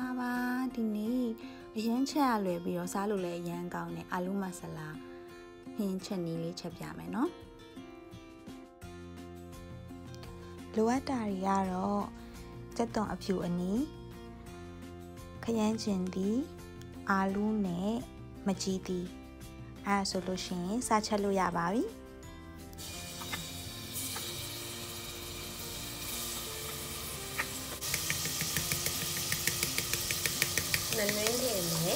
လာပါဒီနေ့အရန်ချက်ရလွယ်ပြီးတော့စားလို့လည်းအရန်ကောင်းတယ်အာလူမဆလာဟင်းချက်နည်းလေးချက်ပြမယ်နော်လိုအပ်တာတွေကတော့ကြက်သွန်အဖြူအနီးခရမ်းချင်သည်အာလူနဲ့မကြီးသည်အဲဆိုလို့ရှိရင်စားချက်လို့ရပါပြီနည်းနည်းထည့်မယ်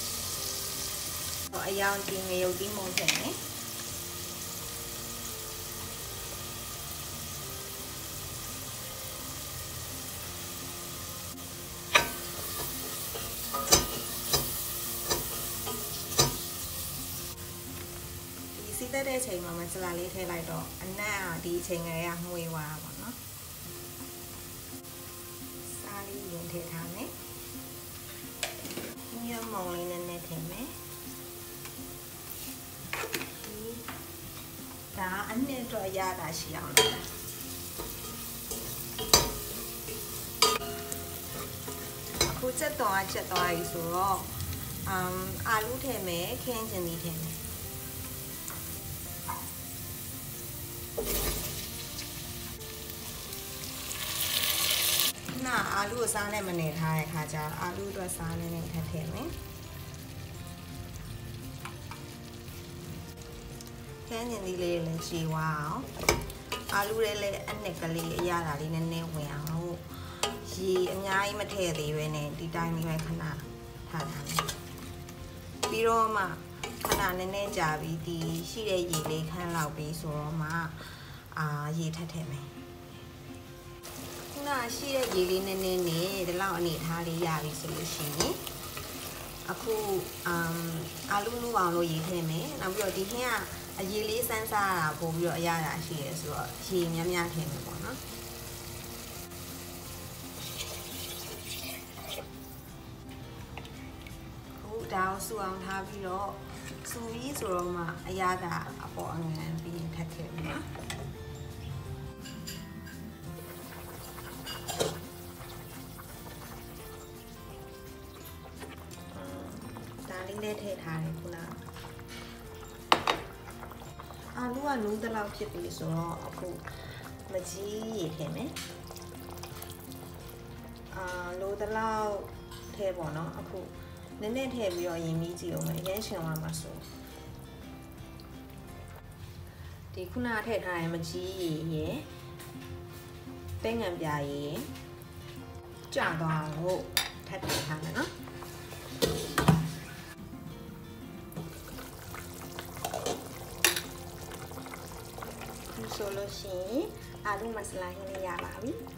အယောင်ကြီးငရုတ်သီးမုံထည့်မယ်စီးတဲ့အချိန်မှာမဆလာလေးထည့်လိုက်တော့အနံ့ဒီအချိန်ကလေးကမှုေးသွားတာပေါ့နော်စားလေးရင်ထည့်ထားမယ်ညမုံလေးနဲ့ထည့်မယ်ဒါအနှစ်တော့ရတာရှိအောင်လုပ်တာအခုချက်တော့ချက်သွားပြီဆိုတော့အာလူထည့်မယ်ခင်းချင်သည်ထည့်မယ်အာလူကိုစားနဲ့မနေထားတဲ့ခါကျအာလူအတွက်စားနဲ့ထပ်ထည့်မယ်ခင်းကျင်သီးလေးလည်းရှည်သွားအောင်အာလူလေးလည်းအနှစ်ကလေးအရသာလေးနည်းနည်းဝင်အောင်ရေအများကြီးမထည့်သေးပဲနဲ့ဒီတိုင်းလေးပဲခဏထားထားမယ်ပြီးတော့မှခဏနည်းနည်းကြာပြီးဒီရှိတဲ့ရေလေးခန်းလောက်ပြီးဆိုတော့မှရေထပ်ထည့်မယ်ရှိတဲ့ရေလေးနည်းနည်းနဲ့ဒီလောက်အနေထားလေးရပြီဆိုလို့ရှိရင်အခုအာလူနူအောင်လို့ရေထည့်မယ်နောက်ပြီးတော့ဒီဟင်းကအရေလေးစမ်းစားတာပို့ပြီးတော့အရသာရှိရဲဆိုတော့ရေများများထည့်မယ်ပေါ့နော်အခုဒါကိုစူအောင်ထားပြီးတော့စူပြီးဆိုတော့မှအရသာအပေါ်အငန်းပြီးထပ်ထည့်မယ်နော်လေးထည့်ထားတယ်ခုနအာလူကနူးတလောက်ဖြစ်ပြီဆိုတော့အခုမကြီးရေထည့်မယ်လိုတလောက်ထည့်ပေါ့နော်အခုနည်းနည်းထည့်ပြီးတော့ရင်မီးကြည့်အောင်မယ်အရင်ရှင်သွားမှာဆိုဒီခုနထည့်ထားတဲ့မကြီးရေရယ်ပဲငံပြာရယ်ကြာသွားလို့ထပ်ထည့်ထားမယ်နော်ဆိုလို့ရှိရင်အာလူမဆလာဟင်းလေးရပါပြီ